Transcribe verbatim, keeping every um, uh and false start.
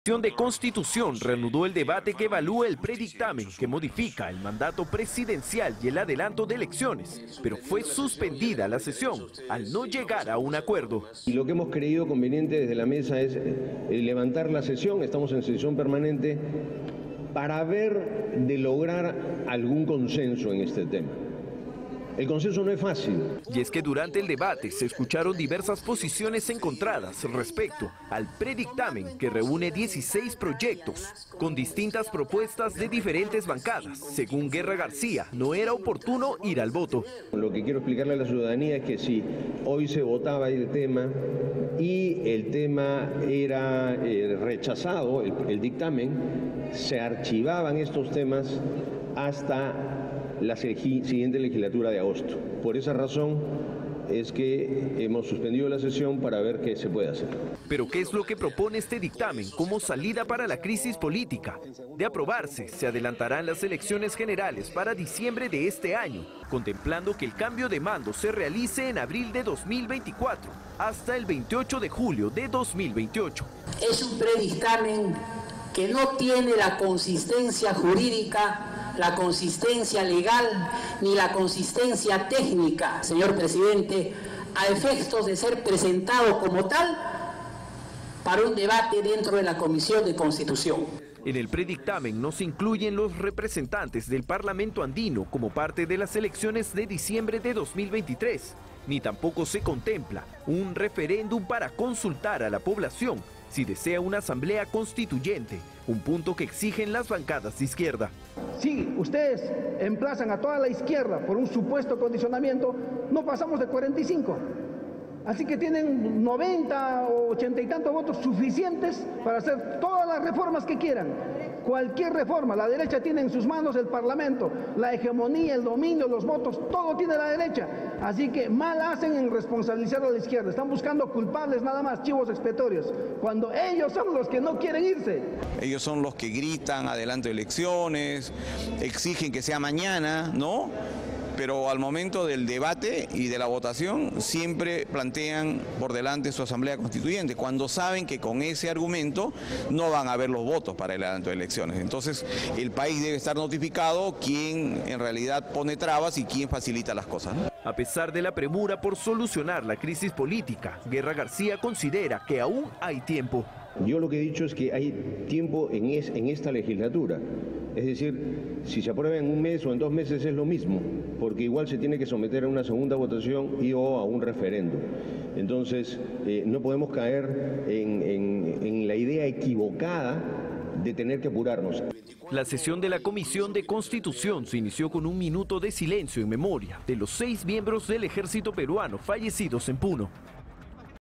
La Comisión de Constitución reanudó el debate que evalúa el predictamen que modifica el mandato presidencial y el adelanto de elecciones, pero fue suspendida la sesión al no llegar a un acuerdo. Y lo que hemos creído conveniente desde la mesa es levantar la sesión, estamos en sesión permanente, para ver de lograr algún consenso en este tema. El consenso no es fácil. Y es que durante el debate se escucharon diversas posiciones encontradas respecto al predictamen que reúne dieciséis proyectos con distintas propuestas de diferentes bancadas. Según Guerra García, no era oportuno ir al voto. Lo que quiero explicarle a la ciudadanía es que si hoy se votaba el tema y el tema era eh, rechazado, el, el dictamen, se archivaban estos temas hasta la siguiente legislatura de agosto. Por esa razón es que hemos suspendido la sesión para ver qué se puede hacer. Pero ¿qué es lo que propone este dictamen como salida para la crisis política? De aprobarse, se adelantarán las elecciones generales para diciembre de este año, contemplando que el cambio de mando se realice en abril de dos mil veinticuatro hasta el veintiocho de julio de dos mil veintiocho. Es un predictamen que no tiene la consistencia jurídica, la consistencia legal ni la consistencia técnica, señor presidente, a efectos de ser presentado como tal para un debate dentro de la Comisión de Constitución. En el predictamen no se incluyen los representantes del Parlamento andino como parte de las elecciones de diciembre de dos mil veintitrés, ni tampoco se contempla un referéndum para consultar a la población si desea una asamblea constituyente, un punto que exigen las bancadas de izquierda. Si ustedes emplazan a toda la izquierda por un supuesto condicionamiento, no pasamos de cuarenta y cinco. Así que tienen noventa o ochenta y tantos votos suficientes para hacer todas las reformas que quieran. Cualquier reforma, la derecha tiene en sus manos el Parlamento, la hegemonía, el dominio, los votos, todo tiene la derecha. Así que mal hacen en responsabilizar a la izquierda. Están buscando culpables nada más, chivos expiatorios, cuando ellos son los que no quieren irse. Ellos son los que gritan adelanto de elecciones, exigen que sea mañana, ¿no? Pero al momento del debate y de la votación siempre plantean por delante su asamblea constituyente, cuando saben que con ese argumento no van a haber los votos para el adelanto de elecciones. Entonces el país debe estar notificado quién en realidad pone trabas y quién facilita las cosas, ¿no? A pesar de la premura por solucionar la crisis política, Guerra García considera que aún hay tiempo. Yo lo que he dicho es que hay tiempo en, es, en esta legislatura. Es decir, si se aprueba en un mes o en dos meses es lo mismo, porque igual se tiene que someter a una segunda votación y o a un referéndum. Entonces, eh, no podemos caer en, en, en la idea equivocada de tener que apurarnos. La sesión de la Comisión de Constitución se inició con un minuto de silencio en memoria de los seis miembros del ejército peruano fallecidos en Puno.